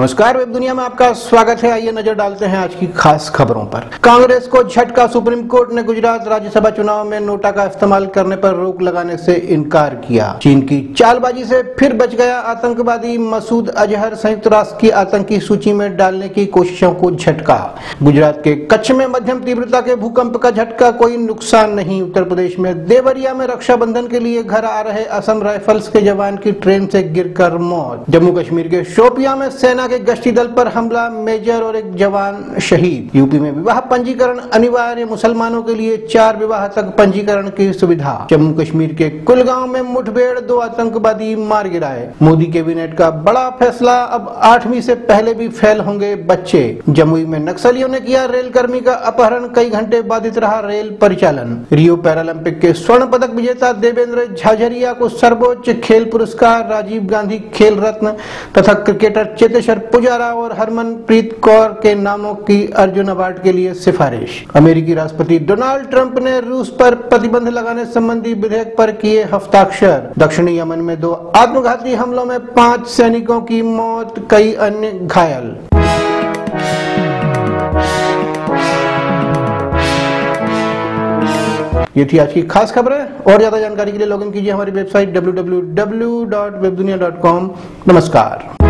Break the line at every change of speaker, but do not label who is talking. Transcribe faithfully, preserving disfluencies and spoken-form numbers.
नमस्कार, वेब दुनिया में आपका स्वागत है। आइए नजर डालते हैं आज की खास खबरों पर। कांग्रेस को झटका, सुप्रीम कोर्ट ने गुजरात राज्यसभा चुनाव में नोटा का इस्तेमाल करने पर रोक लगाने से इनकार किया। चीन की चालबाजी से फिर बच गया आतंकवादी मसूद अजहर, संयुक्त राष्ट्र की आतंकी सूची में डालने की कोशिशों को झटका। गुजरात के कच्छ में मध्यम तीव्रता के भूकंप का झटका, कोई नुकसान नहीं। उत्तर प्रदेश में देवरिया में रक्षाबंधन के लिए घर आ रहे असम राइफल्स के जवान की ट्रेन से गिरकर मौत। जम्मू कश्मीर के शोपियां में सेना के गश्ती दल पर हमला, मेजर और एक जवान शहीद। यूपी में विवाह पंजीकरण अनिवार्य, मुसलमानों के लिए चार विवाह तक पंजीकरण की सुविधा। जम्मू कश्मीर के कुलगांव में मुठभेड़, दो आतंकवादी मार गिराए। मोदी कैबिनेट का बड़ा फैसला, अब आठवीं से पहले भी फेल होंगे बच्चे। जमुई में नक्सलियों ने किया रेल कर्मी का अपहरण, कई घंटे बाधित रहा रेल परिचालन। रियो पैरालंपिक के स्वर्ण पदक विजेता देवेंद्र झाझरिया को सर्वोच्च खेल पुरस्कार, राजीव गांधी खेल रत्न तथा क्रिकेटर चेतेश्वर पुजारा और हरमनप्रीत कौर के नामों की अर्जुन अवार्ड के लिए सिफारिश। अमेरिकी राष्ट्रपति डोनाल्ड ट्रंप ने रूस पर प्रतिबंध लगाने संबंधी विधेयक पर किए हस्ताक्षर। दक्षिणी यमन में दो आत्मघाती हमलों में पांच सैनिकों की मौत, कई अन्य घायल। ये थी आज की खास खबरें। और ज्यादा जानकारी के लिए लॉगिन कीजिए हमारी website W W W dot web dunia dot com. नमस्कार।